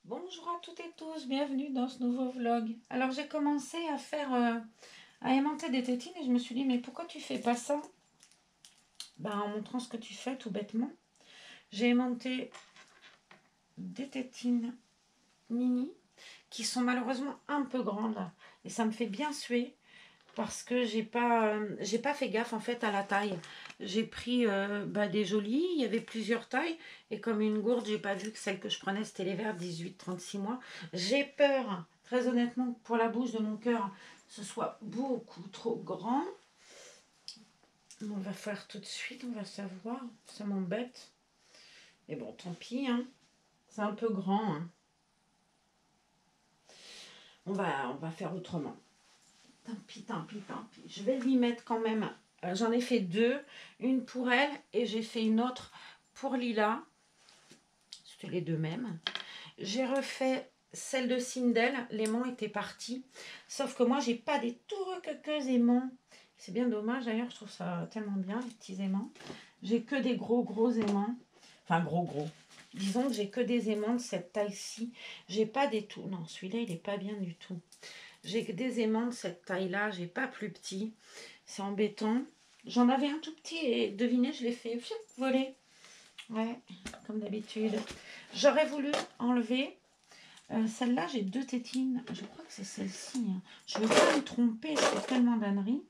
Bonjour à toutes et tous, bienvenue dans ce nouveau vlog. Alors j'ai commencé à aimanter des tétines et je me suis dit mais pourquoi tu fais pas ça? En montrant ce que tu fais tout bêtement. J'ai aimanté des tétines mini qui sont malheureusement un peu grandes et ça me fait bien suer parce que j'ai pas fait gaffe en fait à la taille. J'ai pris des jolies, il y avait plusieurs tailles et comme une gourde, j'ai pas vu que celle que je prenais c'était les verts 18-36 mois. J'ai peur, très honnêtement, pour la bouche de mon cœur, ce soit beaucoup trop grand. On va faire tout de suite, on va savoir, ça m'embête. Mais bon, tant pis, hein. C'est un peu grand. Hein. On va faire autrement. Tant pis, tant pis, tant pis. Je vais lui mettre quand même. J'en ai fait deux. Une pour elle et j'ai fait une autre pour Lila. C'était les deux mêmes. J'ai refait celle de Sindel. L'aimant était parti. Sauf que moi, j'ai pas des tout quelques aimants. C'est bien dommage. D'ailleurs, je trouve ça tellement bien, les petits aimants. J'ai que des gros aimants. Enfin, gros. Disons que j'ai que des aimants de cette taille-ci. J'ai pas des tout. Non, celui-là, il est pas bien du tout. J'ai des aimants de cette taille-là, j'ai pas plus petit. C'est embêtant. J'en avais un tout petit et devinez, je l'ai fait voler. Ouais, comme d'habitude. J'aurais voulu enlever. Celle-là, j'ai deux tétines. Je crois que c'est celle-ci. Hein. Je ne veux pas me tromper, c'est tellement d'âneries.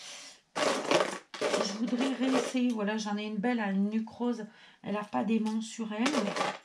Je voudrais réessayer. Voilà, j'en ai une belle à une nuque rose. Elle n'a pas d'aimant sur elle.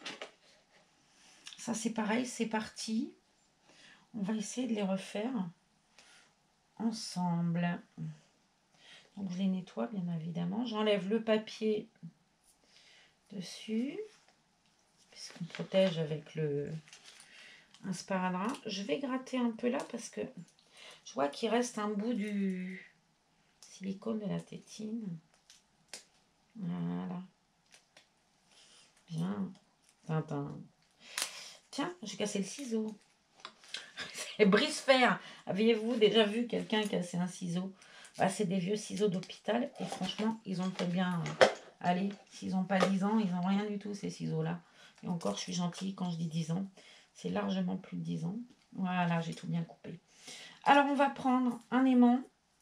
Ça, c'est pareil, c'est parti. On va essayer de les refaire ensemble. Donc je les nettoie bien évidemment. J'enlève le papier dessus, puisqu'on protège avec un sparadrap. Je vais gratter un peu là parce que je vois qu'il reste un bout du silicone de la tétine. Voilà. Bien. Tintin. Tiens, j'ai cassé le ciseau. Et brise-fer. Aviez-vous déjà vu quelqu'un casser un ciseau? C'est des vieux ciseaux d'hôpital et franchement, ils ont très bien... allez, s'ils n'ont pas 10 ans, ils n'ont rien du tout, ces ciseaux-là. Et encore, je suis gentille quand je dis 10 ans. C'est largement plus de 10 ans. Voilà, j'ai tout bien coupé. Alors, on va prendre un aimant.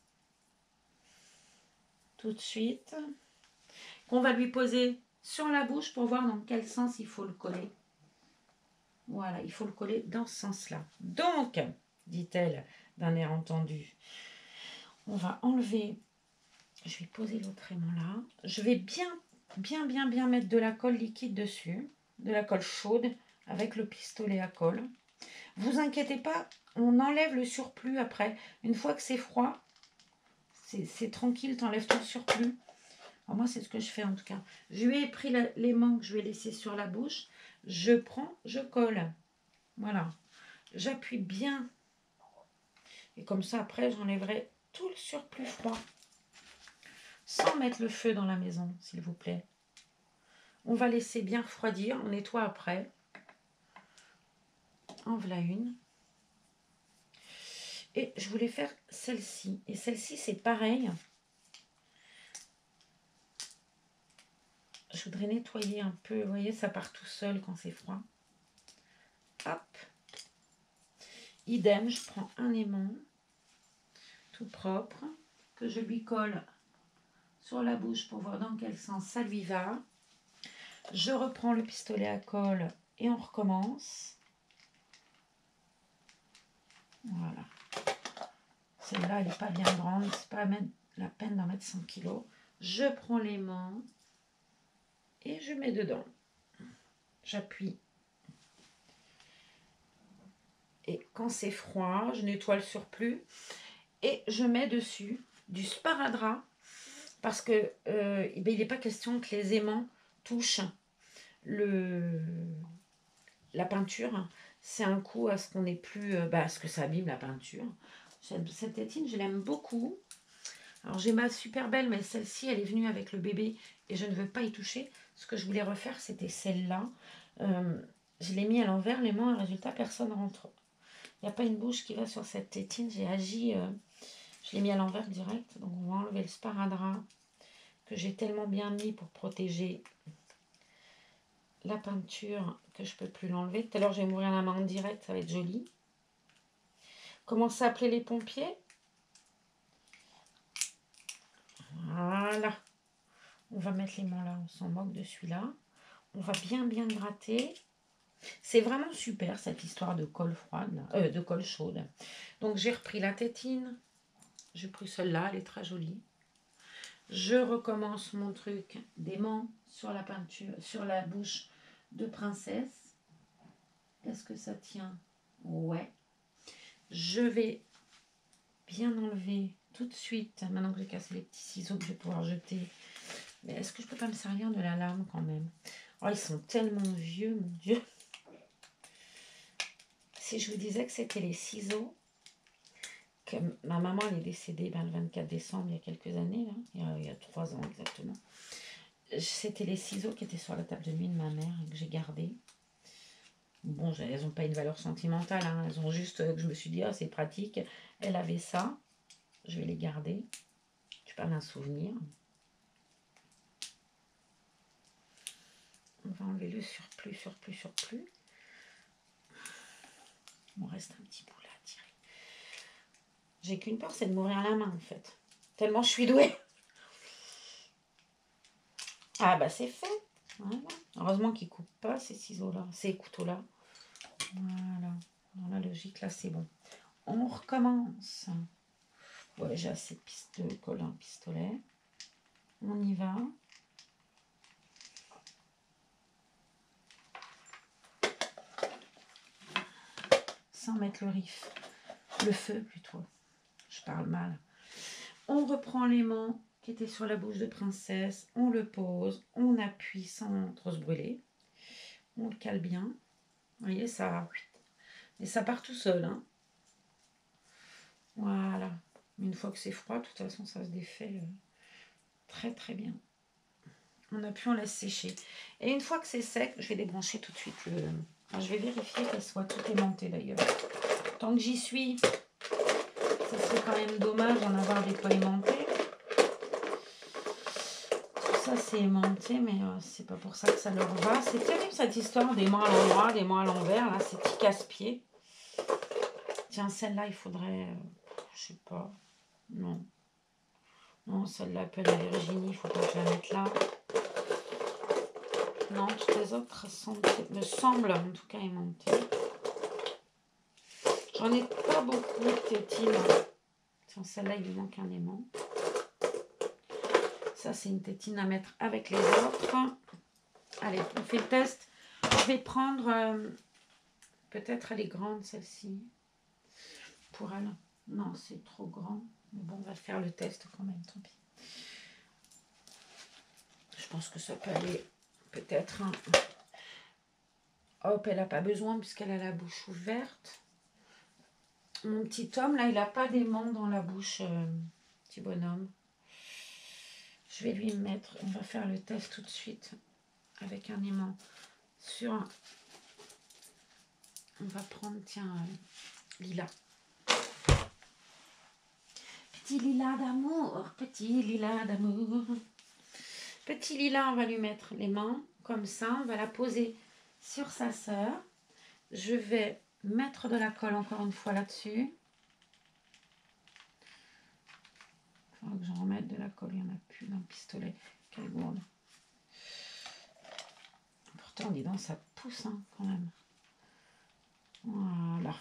Tout de suite. Qu'on va lui poser sur la bouche pour voir dans quel sens il faut le coller. Voilà, il faut le coller dans ce sens-là. Donc, dit-elle d'un air entendu, on va enlever, je vais poser l'autre aimant là. Je vais bien mettre de la colle liquide dessus, de la colle chaude avec le pistolet à colle. Vous inquiétez pas, on enlève le surplus après. Une fois que c'est froid, c'est tranquille, t'enlèves tout le surplus. Alors moi, c'est ce que je fais en tout cas. Je lui ai pris l'aimant que je vais laisser sur la bouche. Je prends, je colle. Voilà. J'appuie bien. Et comme ça, après, j'enlèverai tout le surplus froid. Sans mettre le feu dans la maison, s'il vous plaît. On va laisser bien refroidir. On nettoie après. En voilà une. Et je voulais faire celle-ci. Et celle-ci, c'est pareil. Je voudrais nettoyer un peu. Vous voyez, ça part tout seul quand c'est froid. Hop. Idem, je prends un aimant tout propre que je lui colle sur la bouche pour voir dans quel sens ça lui va. Je reprends le pistolet à colle et on recommence. Voilà. Celle-là, elle n'est pas bien grande. C'est pas la peine d'en mettre 100 kg. Je prends l'aimant et je mets dedans. J'appuie. Et quand c'est froid, je nettoie le surplus et je mets dessus du sparadrap parce que il n'est pas question que les aimants touchent la peinture. C'est un coup à ce qu'on n'ait plus, à ce que ça abîme la peinture. Cette tétine, je l'aime beaucoup. Alors j'ai ma super belle, mais celle-ci, elle est venue avec le bébé et je ne veux pas y toucher. Ce que je voulais refaire, c'était celle-là. Je l'ai mis à l'envers, l'aimant, et résultat, personne rentre. Il n'y a pas une bouche qui va sur cette tétine. J'ai agi, je l'ai mis à l'envers direct. Donc on va enlever le sparadrap que j'ai tellement bien mis pour protéger la peinture que je peux plus l'enlever. Tout à l'heure, je vais m'ouvrir la main en direct, ça va être joli. Commence à appeler les pompiers. Voilà. On va mettre les mains là, on s'en moque de celui-là. On va bien gratter. C'est vraiment super cette histoire de colle froide, là. De colle chaude. Donc j'ai repris la tétine. J'ai pris celle-là, elle est très jolie. Je recommence mon truc d'aimant sur la peinture, sur la bouche de princesse. Est-ce que ça tient? Ouais. Je vais bien enlever tout de suite, maintenant que j'ai cassé les petits ciseaux que je vais pouvoir jeter. Mais est-ce que je peux pas me servir de la lame quand même? Oh, ils sont tellement vieux, mon Dieu. Si je vous disais que c'était les ciseaux, que ma maman elle est décédée le 24 décembre il y a quelques années, là, il y a 3 ans exactement. C'était les ciseaux qui étaient sur la table de nuit de ma mère et que j'ai gardés. Bon, elles n'ont pas une valeur sentimentale, hein, elles ont juste que je me suis dit, ah, c'est pratique. Elle avait ça, je vais les garder. Je parle d'un souvenir. On va enlever le surplus. Il me reste un petit bout là à tirer. J'ai qu'une peur, c'est de m'ouvrir la main en fait. Tellement je suis douée. Ah bah c'est fait. Voilà. Heureusement qu'ils ne coupent pas ces ciseaux-là, ces couteaux-là. Voilà. Dans la logique, là c'est bon. On recommence. Ouais, j'ai assez de colle à un pistolet. On y va. Sans mettre le feu plutôt. Je parle mal. On reprend l'aimant qui était sur la bouche de princesse. On le pose. On appuie sans trop se brûler. On le cale bien. Vous voyez, ça... Et ça part tout seul. Hein. Voilà. Une fois que c'est froid, de toute façon, ça se défait très bien. On appuie, on laisse sécher. Et une fois que c'est sec, je vais débrancher tout de suite le... Alors, je vais vérifier qu'elle soit tout aimanté d'ailleurs. Tant que j'y suis, ça serait quand même dommage d'en avoir des pas aimantés. Tout ça c'est aimanté, mais c'est pas pour ça que ça leur va. C'est terrible cette histoire des mains à l'endroit, des mains à l'envers, là, ces petits casse-pieds. Tiens, celle-là, il faudrait, je sais pas, non. Non, celle-là, appelle à Virginie, il faut pas que je la mette là. Non, toutes les autres me semblent en tout cas aimantées. J'en ai pas beaucoup de tétines. Tiens, celle-là, il lui manque un aimant. Ça, c'est une tétine à mettre avec les autres. Allez, on fait le test. Je vais prendre... peut-être elle est grande, celle-ci. Pour elle. Non, c'est trop grand. Mais bon, on va faire le test quand même, tant pis. Je pense que ça peut aller peut-être... Hein. Hop, elle n'a pas besoin puisqu'elle a la bouche ouverte. Mon petit homme, là, il n'a pas d'aimant dans la bouche, petit bonhomme. Je vais lui mettre, on va faire le test tout de suite avec un aimant sur... On va prendre, tiens, lilas. Petit lilas d'amour, petit lilas d'amour. Petit lilas, on va lui mettre les mains comme ça. On va la poser sur sa sœur. Je vais mettre de la colle encore une fois là-dessus. Il faudra que j'en remette de la colle, il n'y en a plus dans le pistolet. Quelle gourde. Pourtant, dis donc, ça pousse hein, quand même. Voilà.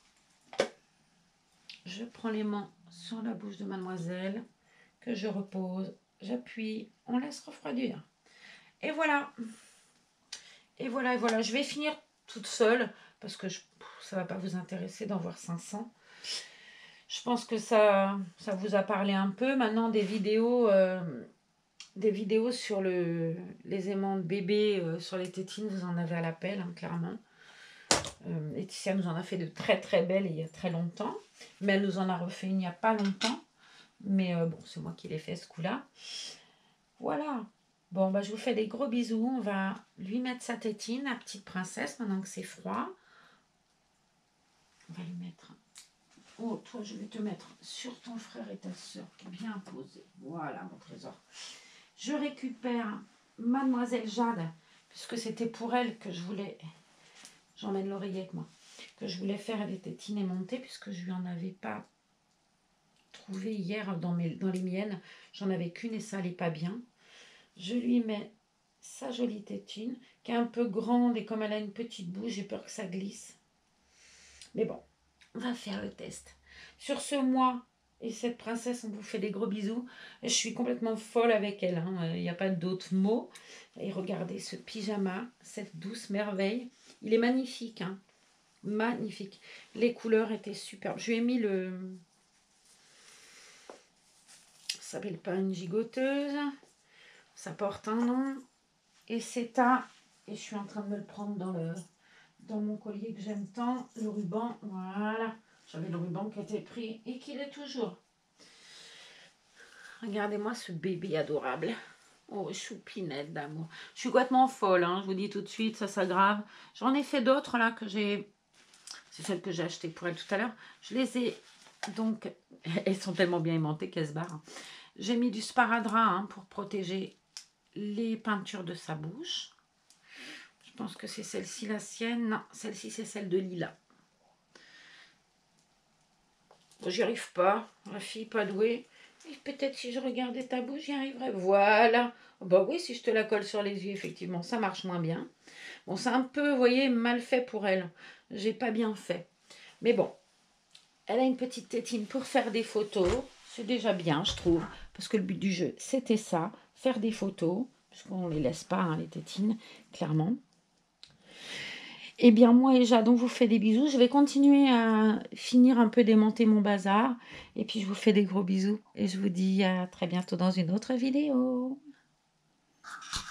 Je prends l'aimant sur la bouche de mademoiselle, que je repose, j'appuie, on laisse refroidir. Et voilà. Et voilà, et voilà. Je vais finir toute seule, parce que ça ne va pas vous intéresser d'en voir 500. Je pense que ça vous a parlé un peu. Maintenant, des vidéos sur les aimants de bébé, sur les tétines, vous en avez à l'appel, hein, clairement. Laetitia nous en a fait de très belles il y a très longtemps. Mais elle nous en a refait il n'y a pas longtemps. Mais bon, c'est moi qui l'ai fait ce coup-là. Voilà. Bon, bah, je vous fais des gros bisous. On va lui mettre sa tétine, la petite princesse, maintenant que c'est froid. On va lui mettre... Oh, toi, je vais te mettre sur ton frère et ta soeur, bien posé. Voilà, mon trésor. Je récupère Mademoiselle Jade, puisque c'était pour elle que je voulais j'emmène l'oreiller avec moi, que je voulais faire des tétines aimantées, puisque je lui en avais pas trouvé hier dans les miennes. J'en avais qu'une et ça allait pas bien. Je lui mets sa jolie tétine, qui est un peu grande et comme elle a une petite bouche, j'ai peur que ça glisse. Mais bon, on va faire le test. Sur ce, moi et cette princesse, on vous fait des gros bisous. Je suis complètement folle avec elle, hein. Il n'y a pas d'autres mots. Et regardez ce pyjama, cette douce merveille. Il est magnifique, hein. Magnifique. Les couleurs étaient superbes. Je lui ai mis le... Ça s'appelle pas une gigoteuse. Ça porte un nom. Et c'est à... Et je suis en train de me le prendre dans mon collier que j'aime tant. Le ruban, voilà. J'avais le ruban qui était pris et qu'il est toujours. Regardez-moi ce bébé adorable. Oh, choupinette d'amour. Je suis complètement folle, hein, je vous dis tout de suite, ça s'aggrave. J'en ai fait d'autres là que j'ai... C'est celles que j'ai achetées pour elle tout à l'heure. Je les ai... Donc, elles sont tellement bien aimantées qu'elles se barrent. J'ai mis du sparadrap, hein, pour protéger les peintures de sa bouche. Je pense que c'est celle-ci la sienne. Non, celle-ci c'est celle de Lila. J'y arrive pas. Ma fille pas douée. Peut-être si je regardais ta bouche, j'y arriverais. Voilà. Bah oui, si je te la colle sur les yeux, effectivement, ça marche moins bien. Bon, c'est un peu, vous voyez, mal fait pour elle. J'ai pas bien fait. Mais bon, elle a une petite tétine pour faire des photos. C'est déjà bien, je trouve. Parce que le but du jeu, c'était ça. Faire des photos. Parce qu'on ne les laisse pas, hein, les tétines, clairement. Eh bien, moi et Jade, on vous fait des bisous. Je vais continuer à finir un peu d'aimanter mon bazar. Et puis, je vous fais des gros bisous. Et je vous dis à très bientôt dans une autre vidéo.